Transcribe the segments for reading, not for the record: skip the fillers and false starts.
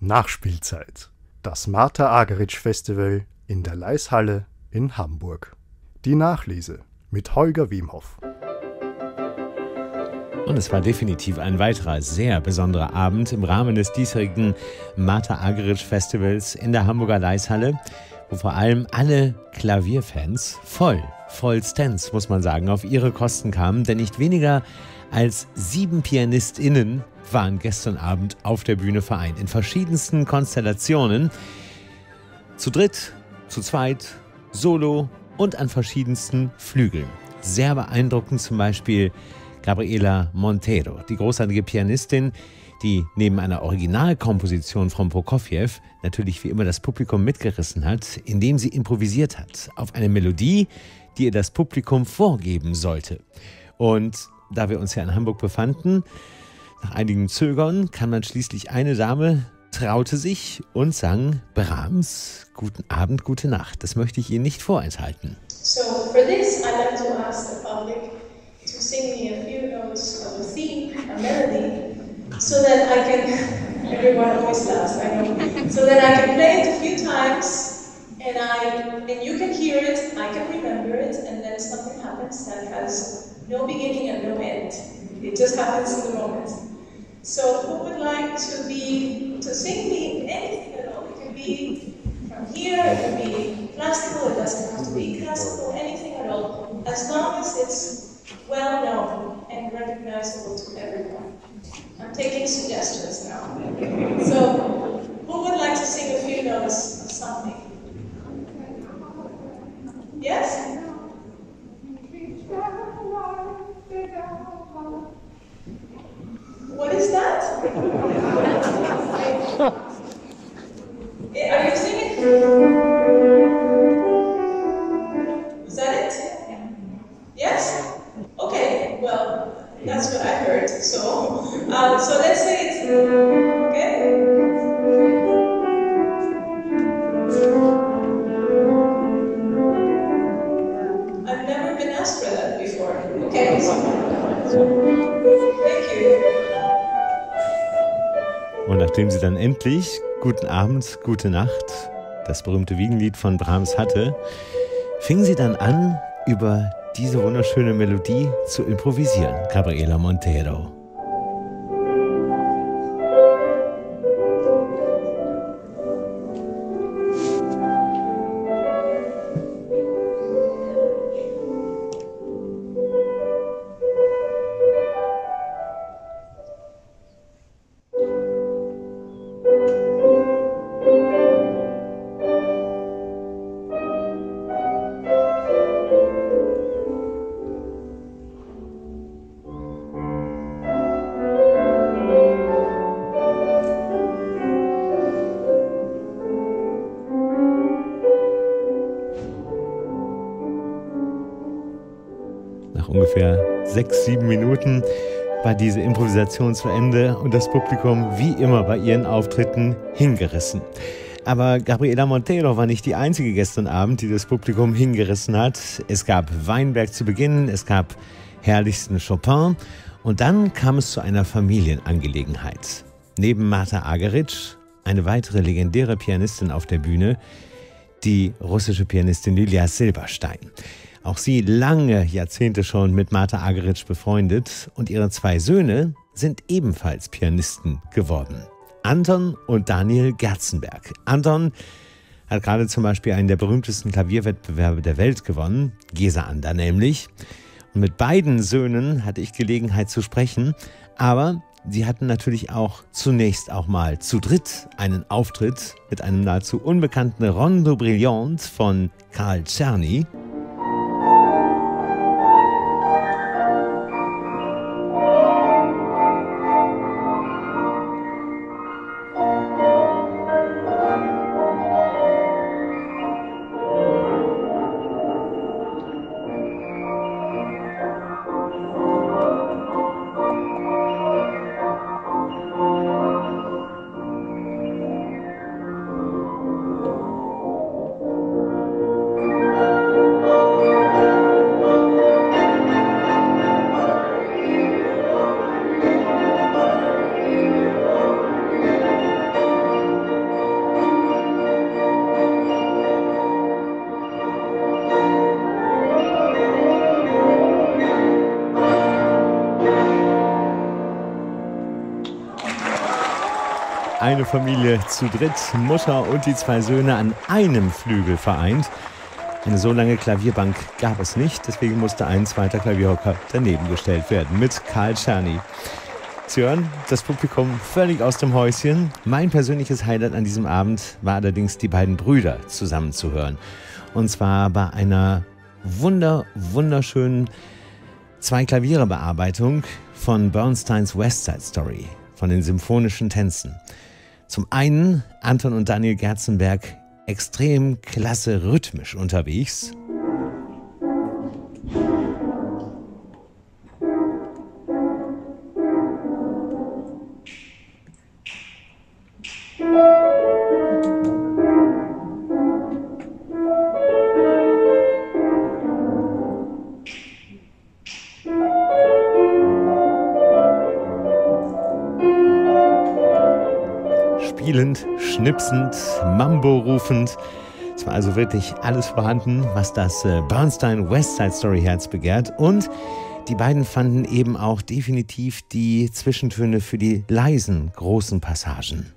Nachspielzeit. Das Martha-Argerich-Festival in der Laishalle in Hamburg. Die Nachlese mit Holger Wemhoff. Und es war definitiv ein weiterer sehr besonderer Abend im Rahmen des diesjährigen Martha-Argerich-Festivals in der Hamburger Laishalle, wo vor allem alle Klavierfans vollstens, muss man sagen, auf ihre Kosten kamen, denn nicht weniger als 7 PianistInnen waren gestern Abend auf der Bühne vereint, in verschiedensten Konstellationen, zu dritt, zu zweit, solo und an verschiedensten Flügeln. Sehr beeindruckend zum Beispiel Gabriela Montero, die großartige Pianistin, die neben einer Originalkomposition von Prokofjew natürlich wie immer das Publikum mitgerissen hat, indem sie improvisiert hat auf eine Melodie, die ihr das Publikum vorgeben sollte. Und da wir uns ja in Hamburg befanden, nach einigem Zögern kann man schließlich, eine Dame traute sich und sang Brahms Guten Abend, gute Nacht. Das möchte ich Ihnen nicht vorenthalten. So for this, I'd like to ask the public to sing me a few notes of a theme, a melody, so that I can, everyone always laughs, I know, so that I can play it a few times and you can hear it, I can remember it, and then something happens that has no beginning and no end. It just happens in the moment. So who would like to sing me anything at all? It can be from here, it can be classical, it doesn't have to be classical, anything at all, as long as it's well known and recognizable to everyone. I'm taking suggestions now. So who would like to sing a few notes of something? Yes? What is that? Are you singing? Is that it? Yes? Okay, well, that's what I heard. So let's say it's, okay? I've never been asked for that before. Okay, thank you. Und nachdem sie dann endlich Guten Abend, gute Nacht, das berühmte Wiegenlied von Brahms hatte, fing sie dann an, über diese wunderschöne Melodie zu improvisieren, Gabriela Montero. Nach ungefähr 6-7 Minuten war diese Improvisation zu Ende und das Publikum, wie immer bei ihren Auftritten, hingerissen. Aber Gabriela Montero war nicht die einzige gestern Abend, die das Publikum hingerissen hat. Es gab Weinberg zu Beginn, es gab herrlichsten Chopin und dann kam es zu einer Familienangelegenheit. Neben Martha Argerich eine weitere legendäre Pianistin auf der Bühne, die russische Pianistin Lilja Silberstein. Auch sie lange Jahrzehnte schon mit Martha Argerich befreundet und ihre 2 Söhne sind ebenfalls Pianisten geworden. Anton und Daniel Gerzenberg. Anton hat gerade zum Beispiel einen der berühmtesten Klavierwettbewerbe der Welt gewonnen, Gesander nämlich. Und mit beiden Söhnen hatte ich Gelegenheit zu sprechen, aber sie hatten natürlich auch zunächst auch mal zu dritt einen Auftritt mit einem nahezu unbekannten Rondo Brillante von Carl Czerny. eine Familie zu dritt, Mutter und die 2 Söhne an einem Flügel vereint. Eine so lange Klavierbank gab es nicht, deswegen musste ein zweiter Klavierhocker daneben gestellt werden mit Carl Czerny. Sie hören, das Publikum völlig aus dem Häuschen. Mein persönliches Highlight an diesem Abend war allerdings, die beiden Brüder zusammen zu hören. Und zwar bei einer wunderschönen 2-Klaviere-Bearbeitung von Bernsteins West Side Story, von den symphonischen Tänzen. Zum einen Anton und Daniel Gerzenberg extrem klasse rhythmisch unterwegs. Spielend, schnipsend, Mambo rufend. Es war also wirklich alles vorhanden, was das Bernstein West Side Story Herz begehrt. Und die beiden fanden eben auch definitiv die Zwischentöne für die leisen, großen Passagen.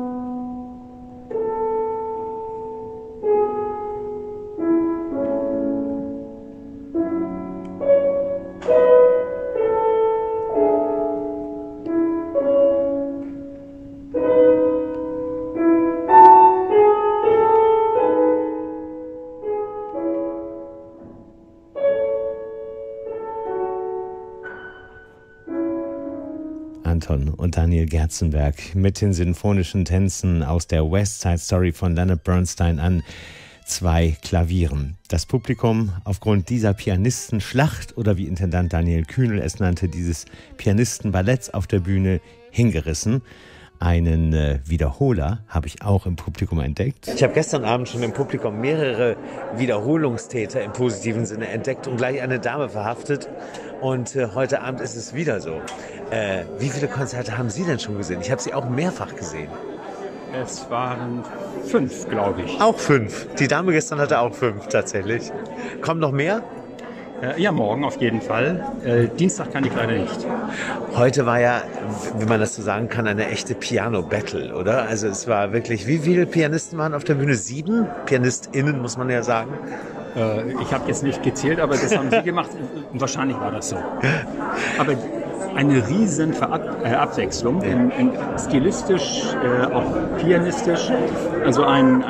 Anton und Daniel Gerzenberg mit den sinfonischen Tänzen aus der West Side Story von Leonard Bernstein an 2 Klavieren. Das Publikum aufgrund dieser Pianistenschlacht oder wie Intendant Daniel Kühnel es nannte, dieses Pianistenballetts auf der Bühne hingerissen. Einen Wiederholer habe ich auch im Publikum entdeckt. Ich habe gestern Abend schon im Publikum mehrere Wiederholungstäter im positiven Sinne entdeckt und gleich eine Dame verhaftet. Und heute Abend ist es wieder so. Wie viele Konzerte haben Sie denn schon gesehen? Ich habe Sie auch mehrfach gesehen. Es waren 5, glaube ich. Auch 5. Die Dame gestern hatte auch 5 tatsächlich. Kommen noch mehr? Ja, morgen auf jeden Fall. Dienstag kann ich leider nicht. Heute war ja, wenn man das so sagen kann, eine echte Piano-Battle, oder? Also es war wirklich, wie viele Pianisten waren auf der Bühne? 7 PianistInnen, muss man ja sagen. Ich habe jetzt nicht gezählt, aber das haben Sie gemacht. Wahrscheinlich war das so. Aber eine riesen Abwechslung, stilistisch, auch pianistisch. Also ein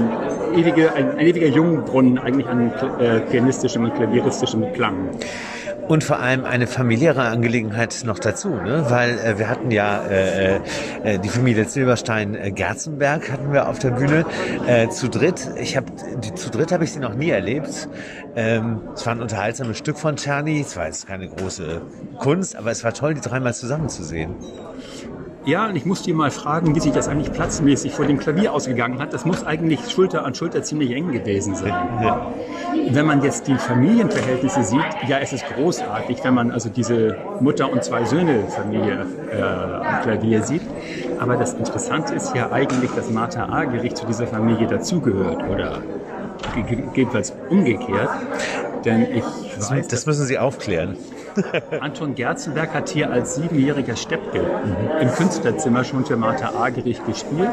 ewiger Jungbrunnen eigentlich an pianistischem und klavieristischem Klang. Und vor allem eine familiäre Angelegenheit noch dazu, ne? Weil wir hatten ja die Familie Silberstein-Gerzenberg hatten wir auf der Bühne zu dritt. Zu dritt habe ich sie noch nie erlebt. Es war ein unterhaltsames Stück von Czerny. Es war jetzt keine große Kunst, aber es war toll, die 3 mal zusammen zu sehen. Ja, und ich musste ihn mal fragen, wie sich das eigentlich platzmäßig vor dem Klavier ausgegangen hat. Das muss eigentlich Schulter an Schulter ziemlich eng gewesen sein. Ja. Wenn man jetzt die Familienverhältnisse sieht, ja, es ist großartig, wenn man also diese Mutter- und 2-Söhne-Familie am Klavier sieht. Aber das Interessante ist ja eigentlich, dass Martha Argerich zu dieser Familie dazugehört oder gegebenenfalls umgekehrt. Denn ich weiß, das müssen Sie aufklären. Anton Gerzenberg hat hier als 7-jähriger Steppke im Künstlerzimmer schon für Martha Argerich gespielt.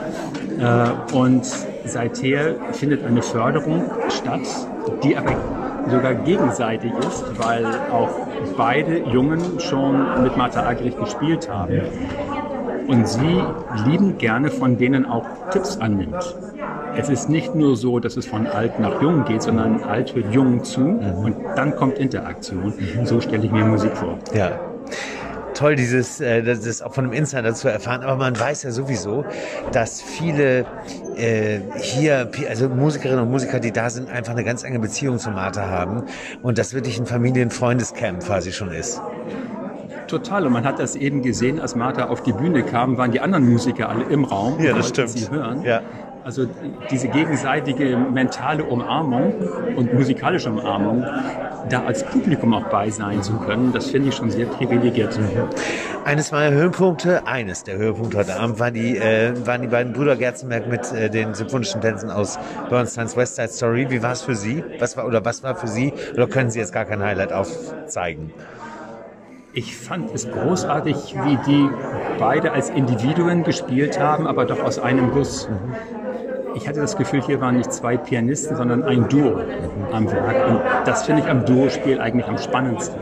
Und seither findet eine Förderung statt, die aber sogar gegenseitig ist, weil auch beide Jungen schon mit Martha Argerich gespielt haben. Und sie liebend gerne von denen auch Tipps annimmt. Es ist nicht nur so, dass es von alt nach jung geht, sondern alt hört jung zu und dann kommt Interaktion. So stelle ich mir Musik vor. Ja. Toll, das auch von einem Insider zu erfahren, aber man weiß ja sowieso, dass viele hier, also Musikerinnen und Musiker, die da sind, einfach eine ganz enge Beziehung zu Martha haben und das wirklich ein Familien-Freundescamp quasi schon ist. Total, und man hat das eben gesehen, als Martha auf die Bühne kam, waren die anderen Musiker alle im Raum und wollten sie hören. Ja. Also diese gegenseitige mentale Umarmung und musikalische Umarmung, da als Publikum auch bei sein zu können, das finde ich schon sehr privilegiert. Eines der Höhepunkte heute Abend waren die beiden Brüder Gerzenberg mit den symphonischen Tänzen aus Bernsteins West Side Story. Wie war es für Sie? Was war für Sie? Oder können Sie jetzt gar kein Highlight aufzeigen? Ich fand es großartig, wie die beide als Individuen gespielt haben, aber doch aus einem Guss. Ich hatte das Gefühl, hier waren nicht zwei Pianisten, sondern ein Duo am Werk. Und das finde ich am Duospiel eigentlich am spannendsten.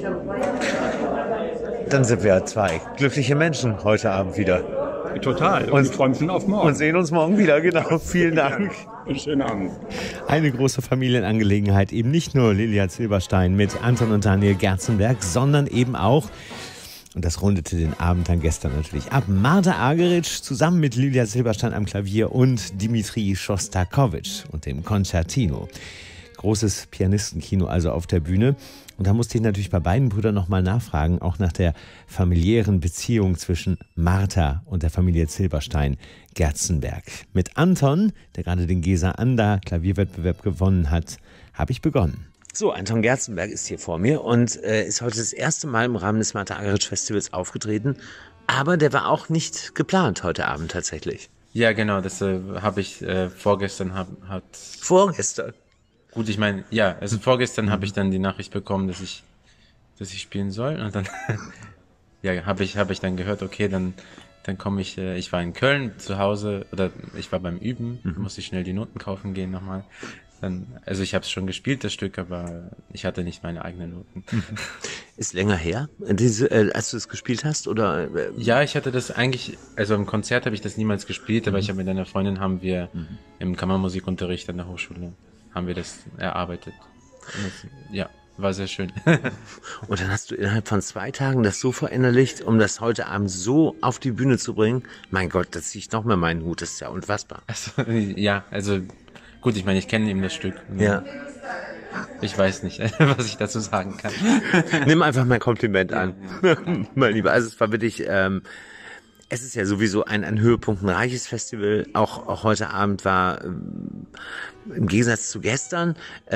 Dann sind wir zwei glückliche Menschen heute Abend wieder. Total. Und ich freue mich schon auf morgen. Und sehen uns morgen wieder, genau. Vielen Dank. Schönen Abend. Eine große Familienangelegenheit, eben nicht nur Lilia Zilberstein mit Anton und Daniel Gerzenberg, sondern eben auch, und das rundete den Abend dann gestern natürlich ab, Marta Argerich zusammen mit Lilia Zilberstein am Klavier und Dimitri Schostakowitsch und dem Concertino. Großes Pianistenkino also auf der Bühne. Und da musste ich natürlich bei beiden Brüdern nochmal nachfragen, auch nach der familiären Beziehung zwischen Marta und der Familie Zilberstein-Gerzenberg. Mit Anton, der gerade den Gesa Anda Klavierwettbewerb gewonnen hat, habe ich begonnen. So, Anton Gerzenberg ist hier vor mir und ist heute das erste Mal im Rahmen des Marta Argerich Festivals aufgetreten. Aber der war auch nicht geplant heute Abend tatsächlich. Ja, genau, das habe ich vorgestern Vorgestern? Gut, ich meine, ja, also vorgestern habe ich dann die Nachricht bekommen, dass ich spielen soll und dann ja, habe ich dann gehört, okay, dann komme ich war in Köln zu Hause oder ich war beim Üben, musste ich schnell die Noten kaufen gehen nochmal. Also ich habe es schon gespielt, das Stück, aber ich hatte nicht meine eigenen Noten. Ist länger her, als du es gespielt hast, oder? Ja, ich hatte das eigentlich, also im Konzert habe ich das niemals gespielt, aber ich habe mit einer Freundin im Kammermusikunterricht an der Hochschule haben wir das erarbeitet. Das, ja, war sehr schön. Und dann hast du innerhalb von 2 Tagen das so verinnerlicht, um das heute Abend so auf die Bühne zu bringen. Mein Gott, das ziehe ich noch mehr meinen Hut, das ist ja unfassbar. Also gut, ich meine, ich kenne eben das Stück. Ja. Ich weiß nicht, was ich dazu sagen kann. Nimm einfach mein Kompliment an, mein Lieber. Also es war wirklich, es ist ja sowieso ein höhepunktenreiches Festival. Auch heute Abend war im Gegensatz zu gestern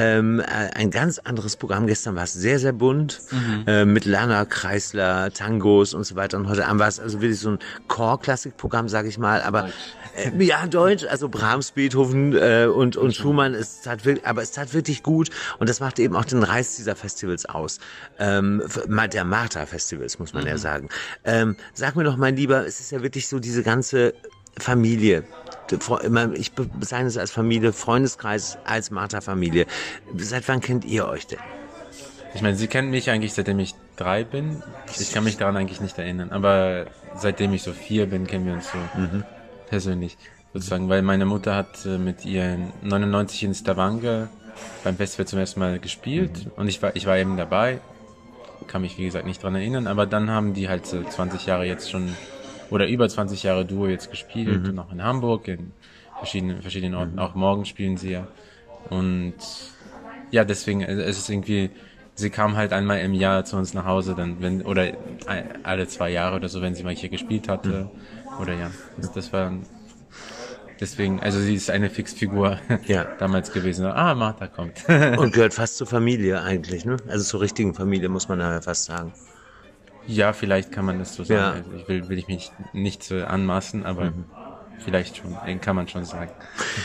ein ganz anderes Programm. Gestern war es sehr, sehr bunt mit Lerner, Kreisler, Tangos und so weiter. Und heute Abend war es also wirklich so ein Chor-Klassikprogramm, sage ich mal. Aber ja, Deutsch, also Brahms, Beethoven und Schumann. Es tat wirklich gut. Und das macht eben auch den Reiz dieser Festivals aus. Der Marta-Festivals, muss man ja sagen. Sag mir doch, mein Lieber, es ist ja wirklich so diese ganze Familie. Ich bezeichne es als Familie, Freundeskreis als Marta-Familie. Seit wann kennt ihr euch denn? Ich meine, sie kennen mich eigentlich, seitdem ich 3 bin. Ich kann mich daran eigentlich nicht erinnern. Aber seitdem ich so 4 bin, kennen wir uns so persönlich. Sozusagen, weil meine Mutter hat mit ihr 99 in Stavanger beim Festival zum ersten Mal gespielt. Und ich war eben dabei. Kann mich, wie gesagt, nicht dran erinnern. Aber dann haben die halt so 20 Jahre jetzt schon oder über 20 Jahre Duo jetzt gespielt und auch in Hamburg, in verschiedenen Orten. Auch morgen spielen sie ja. Und ja, deswegen, es ist irgendwie, sie kam halt einmal im Jahr zu uns nach Hause, dann oder alle 2 Jahre oder so, wenn sie mal hier gespielt hatte. Oder ja, das war deswegen, also sie ist eine Fixfigur damals gewesen. Ah, Marta kommt. Und gehört fast zur Familie eigentlich, ne? Also zur richtigen Familie, muss man ja fast sagen. Ja, vielleicht kann man das so sagen. Ja. Also will ich mich nicht so anmaßen, aber vielleicht schon, kann man schon sagen.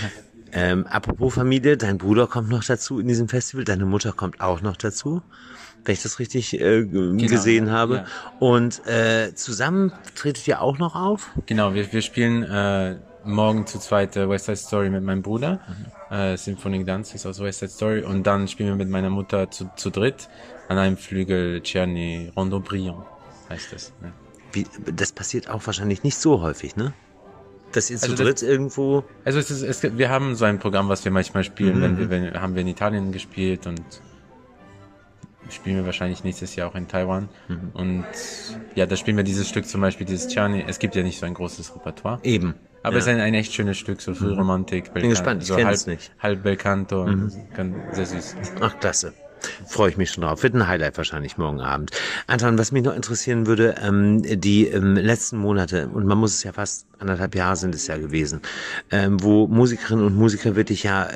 Apropos Familie, dein Bruder kommt noch dazu in diesem Festival, deine Mutter kommt auch noch dazu, wenn ich das richtig gesehen habe. Ja. Und zusammen tretet ihr auch noch auf? Genau, wir spielen morgen zu zweit West Side Story mit meinem Bruder. Symphonic Dance ist aus West Side Story. Und dann spielen wir mit meiner Mutter zu dritt an einem Flügel Czerny Rondo Brillant, heißt das. Ne? Das passiert auch wahrscheinlich nicht so häufig, ne? Dass ihr zu dritt irgendwo... Also wir haben so ein Programm, was wir manchmal spielen, haben wir in Italien gespielt und spielen wir wahrscheinlich nächstes Jahr auch in Taiwan. Und ja, da spielen wir dieses Stück zum Beispiel, dieses Czerny. Es gibt ja nicht so ein großes Repertoire. Eben. Aber es ist ein echt schönes Stück, so Frühromantik. Bin gespannt, ich kenne es nicht. Halb Belcanto, sehr süß. Ach, klasse. Freue ich mich schon drauf. Wird ein Highlight wahrscheinlich morgen Abend. Anton, was mich noch interessieren würde, die letzten Monate, und man muss es ja fast 1,5 Jahre sind es ja gewesen, wo Musikerinnen und Musiker wirklich ja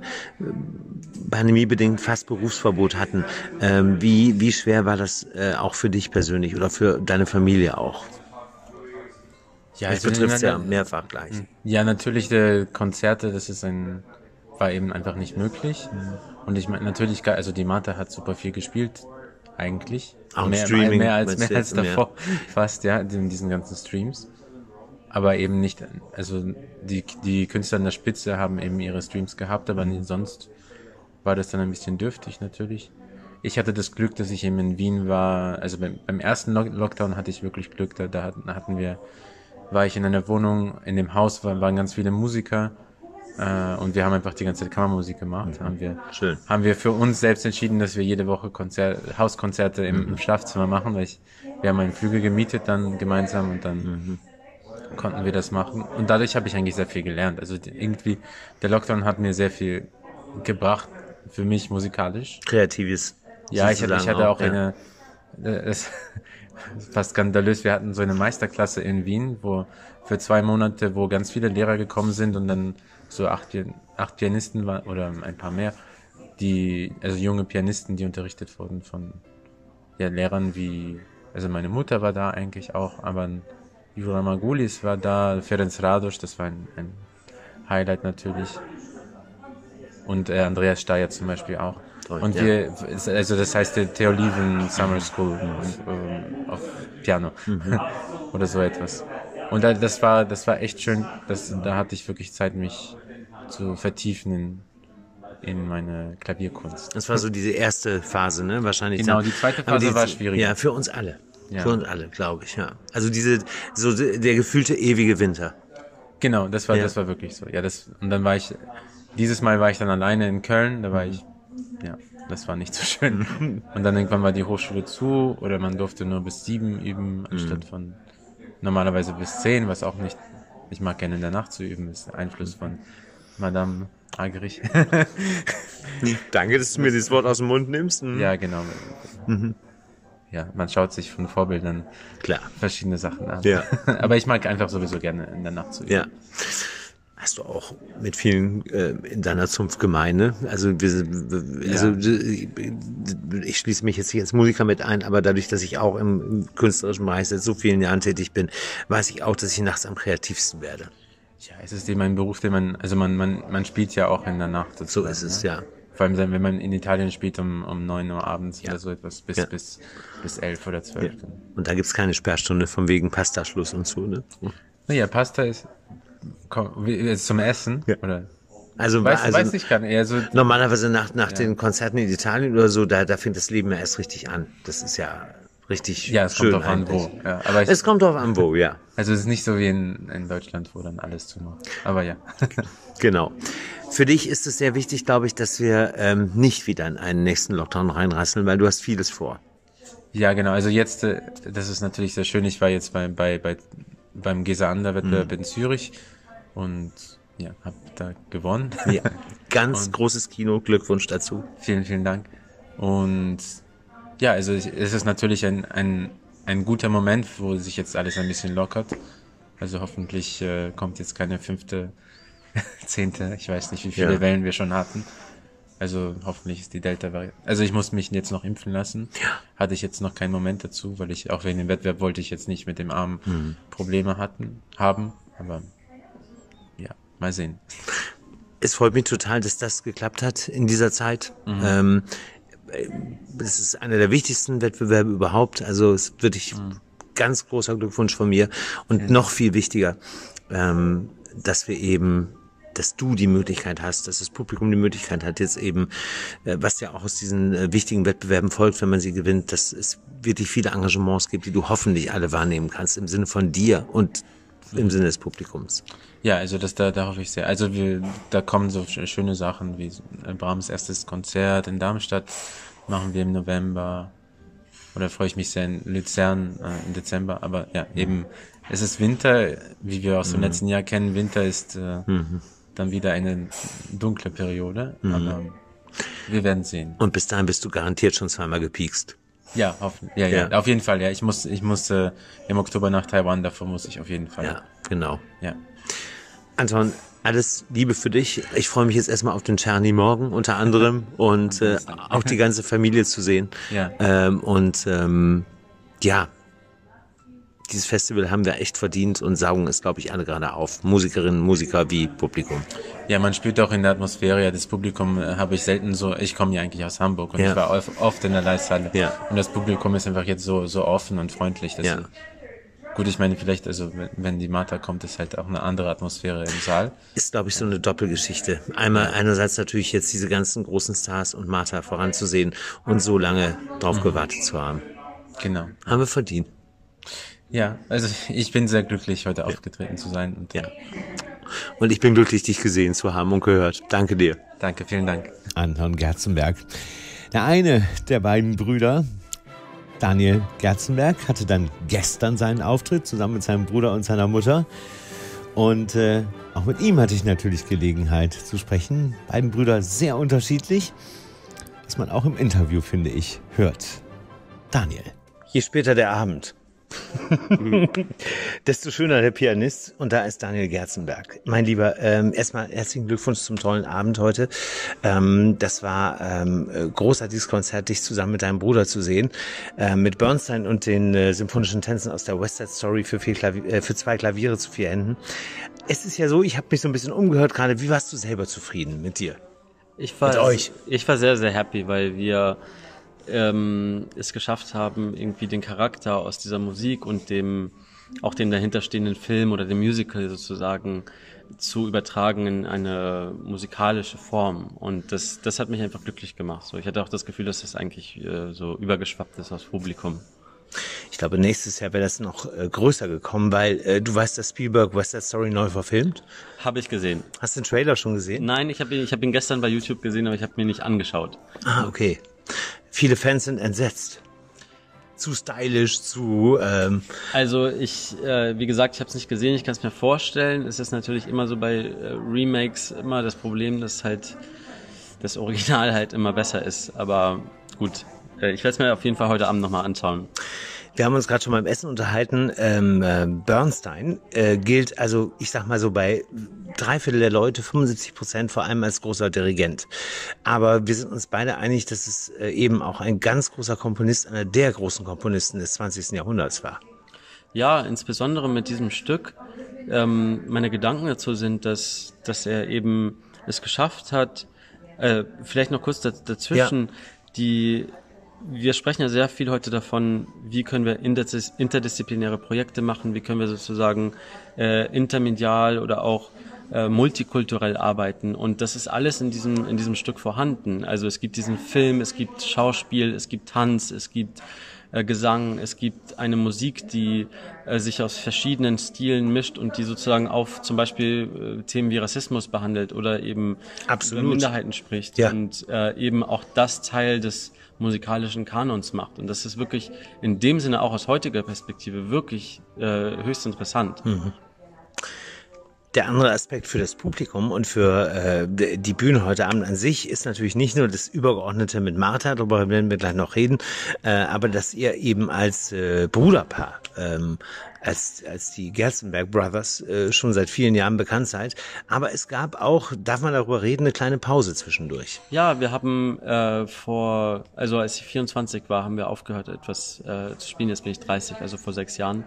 pandemiebedingt fast Berufsverbot hatten. Wie schwer war das auch für dich persönlich oder für deine Familie auch? Ja, das betrifft es ja mehrfach gleich. Ja, natürlich, Konzerte, war eben einfach nicht möglich. Und ich meine, natürlich, also die Marta hat super viel gespielt, eigentlich. Auch mehr Streaming, mehr als davor. Fast, ja, in diesen ganzen Streams. Aber eben nicht, also die Künstler an der Spitze haben eben ihre Streams gehabt, aber sonst war das dann ein bisschen dürftig natürlich. Ich hatte das Glück, dass ich eben in Wien war, also beim ersten Lockdown hatte ich wirklich Glück, war ich in einer Wohnung, in dem Haus waren ganz viele Musiker, und wir haben einfach die ganze Zeit Kammermusik gemacht. Haben wir für uns selbst entschieden, dass wir jede Woche Hauskonzerte im Schlafzimmer machen, wir haben einen Flügel gemietet dann gemeinsam und dann konnten wir das machen. Und dadurch habe ich eigentlich sehr viel gelernt. Also irgendwie, der Lockdown hat mir sehr viel gebracht, für mich musikalisch. Kreatives. Ja, ich hatte auch das fast skandalös, wir hatten so eine Meisterklasse in Wien, für 2 Monate, wo ganz viele Lehrer gekommen sind und dann so 8 Pianisten waren, oder ein paar mehr, also junge Pianisten, die unterrichtet wurden von Lehrern also meine Mutter war da eigentlich auch, aber Jura Margulis war da, Ferenc Rados, das war ein Highlight natürlich. Und Andreas Steyer zum Beispiel auch. Toll, und das heißt der Theo Lieven Summer School auf Piano oder so etwas. Und das war echt schön, da hatte ich wirklich Zeit, mich zu vertiefen in meine Klavierkunst. Das war so diese erste Phase, ne? Wahrscheinlich. Genau, die zweite Phase war schwierig. Ja, für uns alle. Ja. Für uns alle, glaube ich, ja. Also der gefühlte ewige Winter. Genau, das war wirklich so. Ja, und dann dieses Mal war ich dann alleine in Köln, das war nicht so schön. Und dann irgendwann war die Hochschule zu, oder man durfte nur bis 7 üben, anstatt von normalerweise bis 10, was auch nicht, ich mag gerne in der Nacht zu üben, ist der Einfluss von Madame Agerich. Danke, dass du mir dieses Wort aus dem Mund nimmst. Ja, genau. Ja, man schaut sich von Vorbildern verschiedene Sachen an. Ja. Aber ich mag einfach sowieso gerne in der Nacht zu üben. Ja. Hast du auch mit vielen in deiner Zunft Gemeinde? Also, ich schließe mich jetzt nicht als Musiker mit ein, aber dadurch, dass ich auch im künstlerischen Bereich seit so vielen Jahren tätig bin, weiß ich auch, dass ich nachts am kreativsten werde. Ja, es ist eben ein Beruf, man spielt ja auch in der Nacht. So ist es, ja. Vor allem, wenn man in Italien spielt um 9 Uhr abends oder so etwas, bis 11 oder 12. Ja. Und da gibt's keine Sperrstunde von wegen Pastaschluss und so, ne? Naja, Pasta ist zum Essen, oder? Also weiß ich gar nicht. Eher so normalerweise nach den Konzerten in Italien oder so, da fängt das Leben ja erst richtig an. Das ist ja richtig schön. Ja, es kommt drauf an, wo. Ja, aber es kommt drauf an, wo, ja. Also es ist nicht so wie in Deutschland, wo dann alles zumacht. Aber ja. Genau. Für dich ist es sehr wichtig, glaube ich, dass wir nicht wieder in einen nächsten Lockdown reinrasseln, weil du hast vieles vor. Ja, genau. Also jetzt, das ist natürlich sehr schön. Ich war jetzt beim Gesa-Ander-Wettbewerb in Zürich und habe da gewonnen. Ja, ganz großes Kino, Glückwunsch dazu. Vielen, vielen Dank. Und ja, also es ist natürlich ein guter Moment, wo sich jetzt alles ein bisschen lockert. Also hoffentlich kommt jetzt keine 5., 10., ich weiß nicht, wie viele Wellen wir schon hatten. Also hoffentlich ist die Delta-Variante. Also ich muss mich jetzt noch impfen lassen. Ja. Hatte ich jetzt noch keinen Moment dazu, weil auch wegen dem Wettbewerb wollte ich jetzt nicht mit dem Arm Probleme haben. Aber ja, mal sehen. Es freut mich total, dass das geklappt hat in dieser Zeit. Es ist einer der wichtigsten Wettbewerbe überhaupt. Also es ist wirklich ganz großer Glückwunsch von mir. Und noch viel wichtiger, dass du die Möglichkeit hast, dass das Publikum die Möglichkeit hat, jetzt eben, was ja auch aus diesen wichtigen Wettbewerben folgt, wenn man sie gewinnt, dass es wirklich viele Engagements gibt, die du hoffentlich alle wahrnehmen kannst, im Sinne von dir und im Sinne des Publikums. Ja, also da hoffe ich sehr. Also da kommen so schöne Sachen wie Brahms erstes Konzert in Darmstadt machen wir im November. Oder freue ich mich sehr in Luzern im Dezember. Aber ja, eben, es ist Winter, wie wir aus dem letzten Jahr kennen. Winter ist dann wieder eine dunkle Periode. Aber wir werden sehen. Und bis dahin bist du garantiert schon zweimal gepiekst. Ja, ja, auf jeden Fall. Ja, ich muss im Oktober nach Taiwan, davor muss ich auf jeden Fall. Ja, genau. Ja. Anton, alles Liebe für dich. Ich freue mich jetzt erstmal auf den Czerny morgen unter anderem und auch die ganze Familie zu sehen. Ja. dieses Festival haben wir echt verdient und saugen es, glaube ich, alle gerade auf. Musikerinnen, Musiker wie Publikum. Ja, man spürt auch in der Atmosphäre, ja, das Publikum habe ich selten so, ich komme ja eigentlich aus Hamburg und ich war oft in der Leishalle. Ja. Und das Publikum ist einfach jetzt so offen und freundlich. Dass gut, ich meine, vielleicht, also wenn die Martha kommt, ist halt auch eine andere Atmosphäre im Saal. Ist, glaube ich, so eine Doppelgeschichte. Einerseits natürlich jetzt diese ganzen großen Stars und Martha voranzusehen und so lange drauf gewartet zu haben. Genau. Haben wir verdient. Ja, also ich bin sehr glücklich, heute aufgetreten zu sein. Und ich bin glücklich, dich gesehen zu haben und gehört. Danke dir. Danke, vielen Dank. Anton Gerzenberg. Der eine der beiden Brüder, Daniel Gerzenberg, hatte dann gestern seinen Auftritt zusammen mit seinem Bruder und seiner Mutter. Und auch mit ihm hatte ich natürlich Gelegenheit zu sprechen. Beiden Brüder sehr unterschiedlich, was man auch im Interview, finde ich, hört. Daniel. Je später der Abend, desto schöner der Pianist. Und da ist Daniel Gerzenberg. Mein Lieber, erstmal herzlichen Glückwunsch zum tollen Abend heute. Das war großartiges Konzert, dich zusammen mit deinem Bruder zu sehen. Mit Bernstein und den symphonischen Tänzen aus der West Side Story für 2 Klaviere zu 4 Händen. Es ist ja so, ich habe mich so ein bisschen umgehört gerade. Wie warst du selber zufrieden mit dir? Ich war sehr, sehr happy, weil wir es geschafft haben, irgendwie den Charakter aus dieser Musik und dem dahinterstehenden Film oder dem Musical sozusagen zu übertragen in eine musikalische Form. Und das hat mich einfach glücklich gemacht. So, ich hatte auch das Gefühl, dass das eigentlich so übergeschwappt ist aufs Publikum. Ich glaube, nächstes Jahr wäre das noch größer gekommen, weil du weißt, dass Spielberg West Side Story neu verfilmt? Habe ich gesehen. Hast du den Trailer schon gesehen? Nein, ich hab ihn gestern bei YouTube gesehen, aber ich habe mir nicht angeschaut. Ah, okay. Viele Fans sind entsetzt. Zu stylisch, Also wie gesagt, ich habe es nicht gesehen, ich kann es mir vorstellen. Es ist natürlich immer so bei Remakes immer das Problem, dass halt das Original halt immer besser ist. Aber gut, ich werde es mir auf jeden Fall heute Abend nochmal anschauen. Wir haben uns gerade schon beim Essen unterhalten. Bernstein gilt also, ich sag mal so bei 3/4 der Leute, 75% vor allem als großer Dirigent. Aber wir sind uns beide einig, dass es eben auch ein ganz großer Komponist, einer der großen Komponisten des 20. Jahrhunderts war. Ja, insbesondere mit diesem Stück. Meine Gedanken dazu sind, dass er eben es geschafft hat, vielleicht noch kurz dazwischen, wir sprechen ja sehr viel heute davon, wie können wir interdisziplinäre Projekte machen, wie können wir sozusagen intermedial oder auch multikulturell arbeiten. Und das ist alles in diesem Stück vorhanden. Also es gibt diesen Film, es gibt Schauspiel, es gibt Tanz, es gibt Gesang, es gibt eine Musik, die sich aus verschiedenen Stilen mischt und die sozusagen auf zum Beispiel Themen wie Rassismus behandelt oder eben über Minderheiten spricht und eben auch das Teil des musikalischen Kanons macht. Und das ist wirklich in dem Sinne auch aus heutiger Perspektive wirklich höchst interessant. Mhm. Der andere Aspekt für das Publikum und für die Bühne heute Abend an sich ist natürlich nicht nur das Übergeordnete mit Martha, darüber werden wir gleich noch reden, aber dass ihr eben als Bruderpaar, als die Gerzenberg Brothers schon seit vielen Jahren bekannt seid. Aber es gab auch, darf man darüber reden, eine kleine Pause zwischendurch. Ja, wir haben als ich 24 war, haben wir aufgehört, etwas zu spielen. Jetzt bin ich 30, also vor 6 Jahren.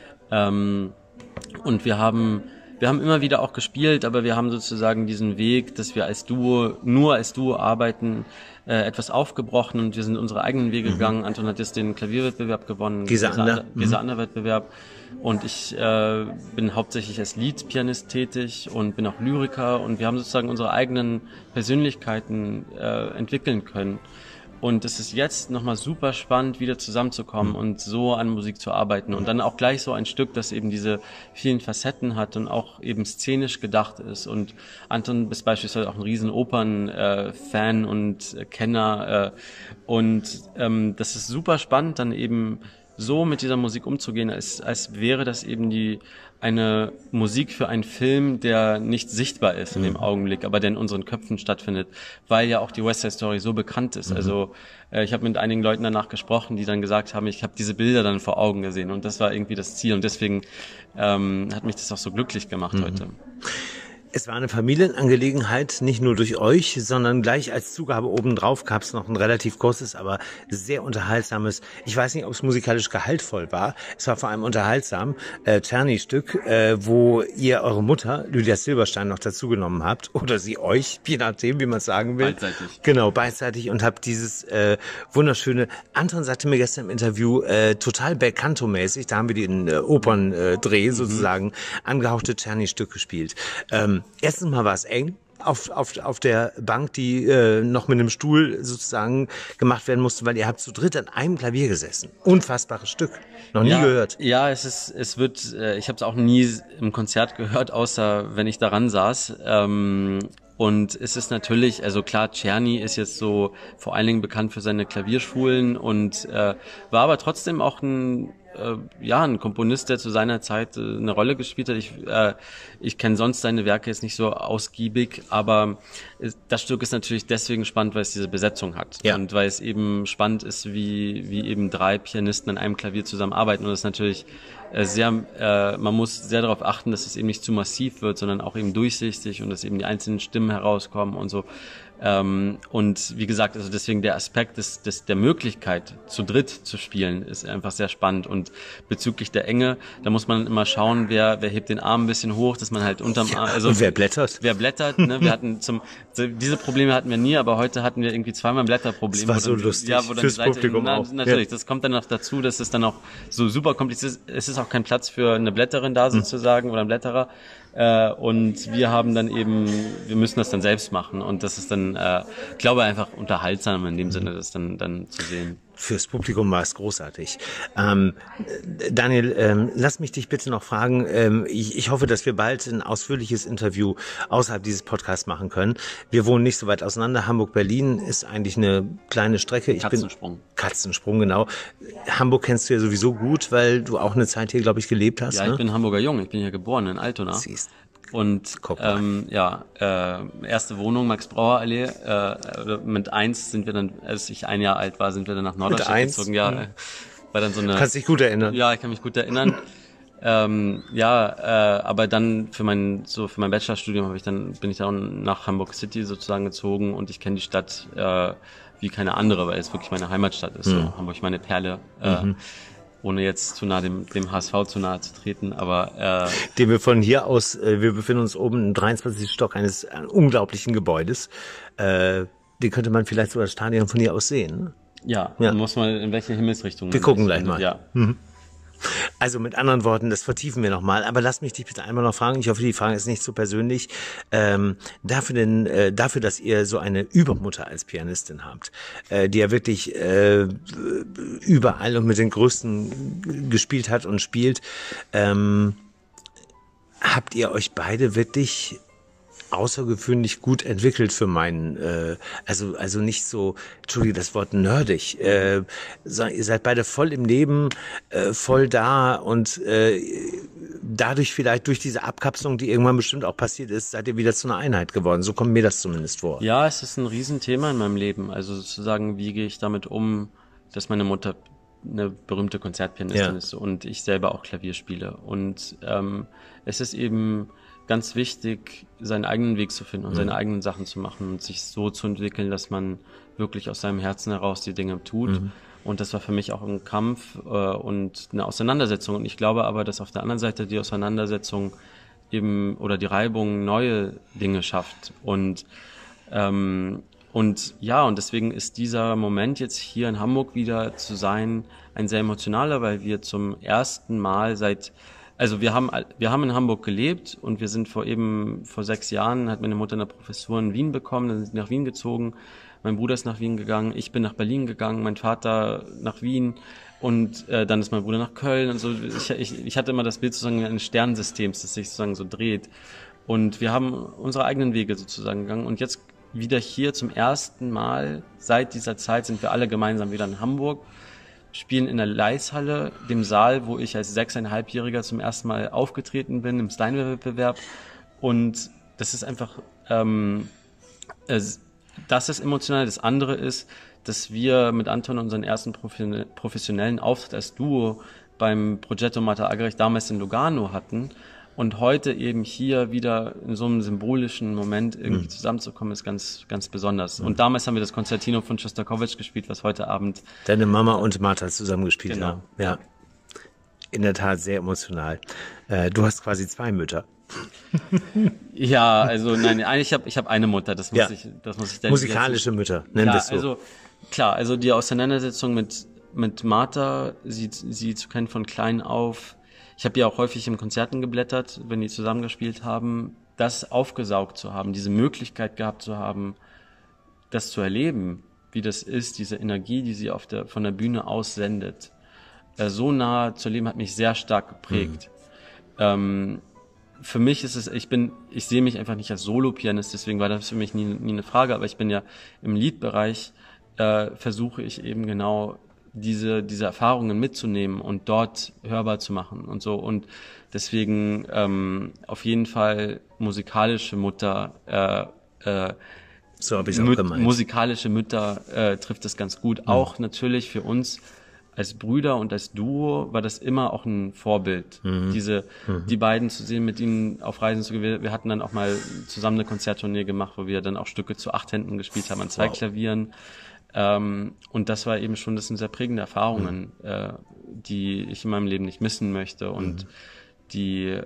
Und wir haben immer wieder auch gespielt, aber wir haben sozusagen diesen Weg, dass wir nur als Duo arbeiten, etwas aufgebrochen und wir sind unsere eigenen Wege gegangen. Anton hat jetzt den Klavierwettbewerb gewonnen, Gesa-Ander-Wettbewerb. Und ich bin hauptsächlich als Lead-Pianist tätig und bin auch Lyriker und wir haben sozusagen unsere eigenen Persönlichkeiten entwickeln können. Und es ist jetzt nochmal super spannend, wieder zusammenzukommen und so an Musik zu arbeiten. Und dann auch gleich so ein Stück, das eben diese vielen Facetten hat und auch eben szenisch gedacht ist. Und Anton ist beispielsweise auch ein riesen Opern-Fan und Kenner. Das ist super spannend, dann eben so mit dieser Musik umzugehen, als wäre das eben eine Musik für einen Film, der nicht sichtbar ist in dem Augenblick, aber der in unseren Köpfen stattfindet, weil ja auch die West Side Story so bekannt ist. Also ich habe mit einigen Leuten danach gesprochen, die dann gesagt haben, ich habe diese Bilder dann vor Augen gesehen und das war irgendwie das Ziel und deswegen hat mich das auch so glücklich gemacht heute. Es war eine Familienangelegenheit, nicht nur durch euch, sondern gleich als Zugabe obendrauf gab es noch ein relativ kurzes, aber sehr unterhaltsames, ich weiß nicht, ob es musikalisch gehaltvoll war, es war vor allem unterhaltsam, Czerny-Stück, wo ihr eure Mutter, Lydia Silberstein, noch dazu genommen habt, oder sie euch, je nachdem, wie man es sagen will. Beidseitig. Genau, beidseitig, und habt dieses wunderschöne, Anton sagte mir gestern im Interview, total Belcanto-mäßig, da haben wir den Operndreh sozusagen, angehauchte Czerny-Stück gespielt. Erstens mal war es eng auf der Bank, die noch mit einem Stuhl sozusagen gemacht werden musste, weil ihr habt zu dritt an einem Klavier gesessen. Unfassbares Stück. Noch nie gehört. Ja, ich habe es auch nie im Konzert gehört, außer wenn ich daran saß. Und es ist natürlich, also klar, Czerny ist jetzt so vor allen Dingen bekannt für seine Klavierschulen und war aber trotzdem auch ein Komponist, der zu seiner Zeit eine Rolle gespielt hat. Ich kenne sonst seine Werke jetzt nicht so ausgiebig, aber das Stück ist natürlich deswegen spannend, weil es diese Besetzung hat. Ja. Und weil es eben spannend ist, wie eben 3 Pianisten an einem Klavier zusammenarbeiten. Und das ist natürlich man muss sehr darauf achten, dass es eben nicht zu massiv wird, sondern auch eben durchsichtig und dass eben die einzelnen Stimmen herauskommen und so. Und wie gesagt, also deswegen der Aspekt der Möglichkeit, zu dritt zu spielen, ist einfach sehr spannend. Und bezüglich der Enge, da muss man immer schauen, wer hebt den Arm ein bisschen hoch, dass man halt unterm Arm, also und wer blättert? Ne? Wir hatten diese Probleme hatten wir nie, aber heute hatten wir irgendwie zweimal ein Blätterproblem. Das war so lustig. Ja, wo dann fürs die Seite, Publikum auch. Natürlich, das kommt dann noch dazu, dass es dann auch so super kompliziert ist. Es ist auch kein Platz für eine Blätterin da sozusagen oder ein Blätterer. Und wir haben dann eben, wir müssen das dann selbst machen und das ist dann, ich glaube, einfach unterhaltsam in dem Sinne, das dann zu sehen. Fürs Publikum war es großartig. Daniel, lass mich dich bitte noch fragen. Ich hoffe, dass wir bald ein ausführliches Interview außerhalb dieses Podcasts machen können. Wir wohnen nicht so weit auseinander. Hamburg-Berlin ist eigentlich eine kleine Strecke. Katzensprung, genau. Hamburg kennst du ja sowieso gut, weil du auch eine Zeit hier, glaube ich, gelebt hast. Ja, ich bin Hamburger Jung. Ich bin hier geboren in Altona. Siehst. Und erste Wohnung, Max-Brauer-Allee. Mit 1 sind wir dann, als ich 1 Jahr alt war, sind wir dann nach Norderstedt gezogen. Ja, war dann so eine. Kannst dich gut erinnern? Ja, ich kann mich gut erinnern. Aber dann für mein Bachelorstudium bin ich dann nach Hamburg City sozusagen gezogen und ich kenne die Stadt wie keine andere, weil es wirklich meine Heimatstadt ist. So, Hamburg, meine Perle. Ohne jetzt zu nah dem HSV zu nahe zu treten, aber den wir von hier aus, wir befinden uns oben im 23. Stock eines unglaublichen Gebäudes. Den könnte man vielleicht sogar das Stadion von hier aus sehen. Ne? Ja. Muss man in welche Himmelsrichtung? Wir gucken gleich mal. Ja. Also mit anderen Worten, das vertiefen wir nochmal. Aber lass mich dich bitte einmal noch fragen. Ich hoffe, die Frage ist nicht so persönlich. Dafür, dass ihr so eine Übermutter als Pianistin habt, die ja wirklich überall und mit den Größten gespielt hat und spielt, habt ihr euch beide wirklich außergewöhnlich gut entwickelt für meinen, also nicht so, Entschuldigung, das Wort nerdig, sondern ihr seid beide voll im Leben, voll da und dadurch vielleicht durch diese Abkapselung, die irgendwann bestimmt auch passiert ist, seid ihr wieder zu einer Einheit geworden. So kommt mir das zumindest vor. Ja, es ist ein Riesenthema in meinem Leben. Also sozusagen, wie gehe ich damit um, dass meine Mutter eine berühmte Konzertpianistin ist und ich selber auch Klavier spiele. Und es ist eben ganz wichtig, seinen eigenen Weg zu finden und seine eigenen Sachen zu machen und sich so zu entwickeln, dass man wirklich aus seinem Herzen heraus die Dinge tut. Und das war für mich auch ein Kampf und eine Auseinandersetzung. Und ich glaube aber, dass auf der anderen Seite die Auseinandersetzung eben oder die Reibung neue Dinge schafft. Und deswegen ist dieser Moment jetzt hier in Hamburg wieder zu sein ein sehr emotionaler, weil wir zum ersten Mal wir haben in Hamburg gelebt und wir sind vor 6 Jahren, hat meine Mutter eine Professur in Wien bekommen, dann sind sie nach Wien gezogen, mein Bruder ist nach Wien gegangen, ich bin nach Berlin gegangen, mein Vater nach Wien und dann ist mein Bruder nach Köln und so. Ich hatte immer das Bild sozusagen eines Sternensystems, das sich sozusagen so dreht und wir haben unsere eigenen Wege sozusagen gegangen und jetzt wieder hier zum ersten Mal seit dieser Zeit sind wir alle gemeinsam wieder in Hamburg, spielen in der Leishalle, dem Saal, wo ich als 6,5-Jähriger zum ersten Mal aufgetreten bin, im Steinway-Wettbewerb. Und das ist einfach, das ist emotional. Das andere ist, dass wir mit Anton unseren ersten professionellen Auftritt als Duo beim Progetto Martha Argerich damals in Lugano hatten. Und heute eben hier wieder in so einem symbolischen Moment irgendwie zusammenzukommen, ist ganz, ganz besonders. Und damals haben wir das Konzertino von Schostakowitsch gespielt, was heute Abend... Deine Mama und Martha zusammen gespielt Genau. haben. Ja. In der Tat sehr emotional. Du hast quasi 2 Mütter. Ja, also nein, eigentlich ich hab eine Mutter, das muss ich dann musikalische Mütter, nennen wir es so. Also klar, also die Auseinandersetzung mit Martha, sie zu kennen von klein auf. Ich habe ja auch häufig in Konzerten geblättert, wenn die zusammengespielt haben, das aufgesaugt zu haben, diese Möglichkeit gehabt zu haben, das zu erleben, wie das ist, diese Energie, die sie von der Bühne aus sendet. So nah zu leben, hat mich sehr stark geprägt. Für mich ist es, ich sehe mich einfach nicht als Solo-Pianist, deswegen war das für mich nie eine Frage, aber ich bin ja im Liedbereich, versuche ich eben genau diese Erfahrungen mitzunehmen und dort hörbar zu machen und so. Und deswegen auf jeden Fall musikalische Mutter, so habe ich es auch gemeint. Musikalische Mütter trifft es ganz gut. Auch natürlich für uns als Brüder und als Duo war das immer auch ein Vorbild. Die beiden zu sehen, mit ihnen auf Reisen zu gehen. Wir hatten dann auch mal zusammen eine Konzerttournee gemacht, wo wir dann auch Stücke zu 8 Händen gespielt haben, an 2 Klavieren. Und das war eben schon, das sind sehr prägende Erfahrungen, die ich in meinem Leben nicht missen möchte und die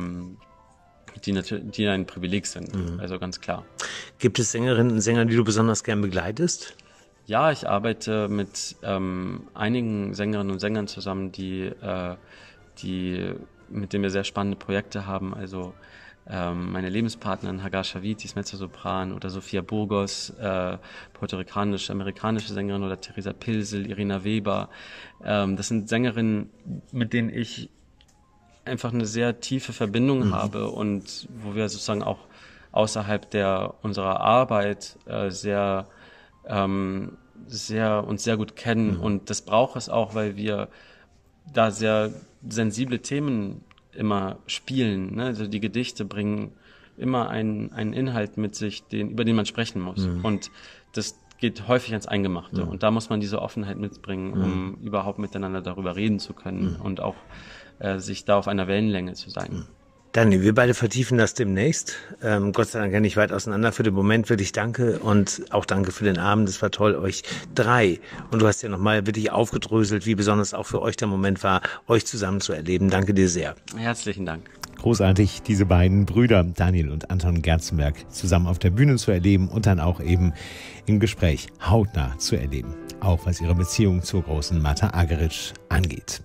ein Privileg sind, also ganz klar. Gibt es Sängerinnen und Sänger, die du besonders gern begleitest? Ja, ich arbeite mit einigen Sängerinnen und Sängern zusammen, mit denen wir sehr spannende Projekte haben. Also meine Lebenspartnerin Hagar Shavit, die ist Mezzosopran, oder Sophia Burgos, puerto-ricanische, amerikanische Sängerin, oder Theresa Pilsel, Irina Weber. Das sind Sängerinnen, mit denen ich einfach eine sehr tiefe Verbindung habe und wo wir sozusagen auch außerhalb unserer Arbeit uns sehr gut kennen. Und das braucht es auch, weil wir da sehr sensible Themen immer spielen. Ne? Also die Gedichte bringen immer einen Inhalt mit sich, über den man sprechen muss. Und das geht häufig ans Eingemachte. Und da muss man diese Offenheit mitbringen, um überhaupt miteinander darüber reden zu können und auch sich da auf einer Wellenlänge zu sein. Daniel, wir beide vertiefen das demnächst. Gott sei Dank ja nicht weit auseinander. Für den Moment wirklich danke und auch danke für den Abend. Es war toll, euch 3. Und du hast ja nochmal wirklich aufgedröselt, wie besonders auch für euch der Moment war, euch zusammen zu erleben. Danke dir sehr. Herzlichen Dank. Großartig, diese beiden Brüder, Daniel und Anton Gerzenberg, zusammen auf der Bühne zu erleben und dann auch eben im Gespräch hautnah zu erleben. Auch was ihre Beziehung zur großen Martha Argerich angeht.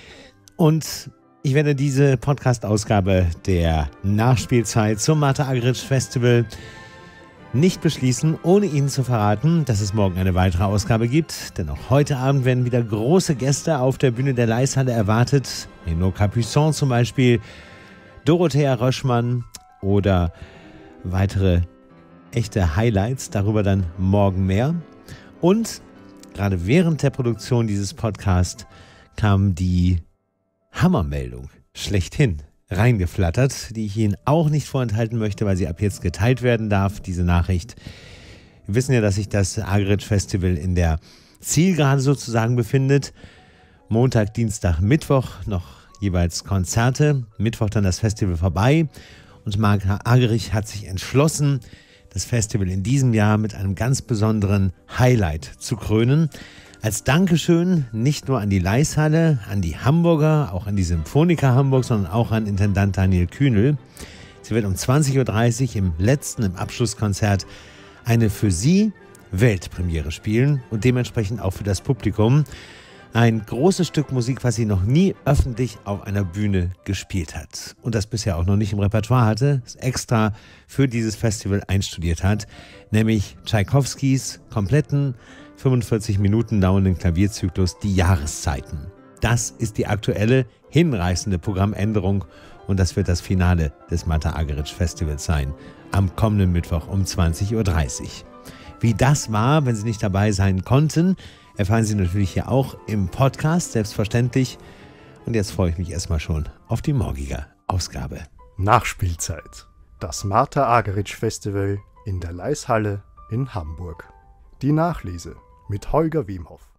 Und ich werde diese Podcast-Ausgabe der Nachspielzeit zum Martha Argerich Festival nicht beschließen, ohne Ihnen zu verraten, dass es morgen eine weitere Ausgabe gibt. Denn auch heute Abend werden wieder große Gäste auf der Bühne der Laishalle erwartet. Nino Capuçon zum Beispiel, Dorothea Röschmann oder weitere echte Highlights. Darüber dann morgen mehr. Und gerade während der Produktion dieses Podcasts kam die Hammermeldung schlechthin reingeflattert, die ich Ihnen auch nicht vorenthalten möchte, weil sie ab jetzt geteilt werden darf, diese Nachricht. Wir wissen ja, dass sich das Argerich Festival in der Zielgerade sozusagen befindet. Montag, Dienstag, Mittwoch noch jeweils Konzerte. Mittwoch dann das Festival vorbei. Und Martha Argerich hat sich entschlossen, das Festival in diesem Jahr mit einem ganz besonderen Highlight zu krönen. Als Dankeschön nicht nur an die Laishalle, an die Hamburger, auch an die Symphoniker Hamburg, sondern auch an Intendant Daniel Kühnel. Sie wird um 20.30 Uhr im Abschlusskonzert eine für Sie Weltpremiere spielen und dementsprechend auch für das Publikum. Ein großes Stück Musik, was sie noch nie öffentlich auf einer Bühne gespielt hat und das bisher auch noch nicht im Repertoire hatte, das extra für dieses Festival einstudiert hat, nämlich Tschaikowskis kompletten 45 Minuten dauernden Klavierzyklus Die Jahreszeiten. Das ist die aktuelle, hinreißende Programmänderung und das wird das Finale des Martha Argerich Festivals sein, am kommenden Mittwoch um 20.30 Uhr. Wie das war, wenn Sie nicht dabei sein konnten, erfahren Sie natürlich hier auch im Podcast, selbstverständlich. Und jetzt freue ich mich erstmal schon auf die morgige Ausgabe. Nachspielzeit. Das Martha Argerich Festival in der Laishalle in Hamburg. Die Nachlese mit Holger Wiemhoff.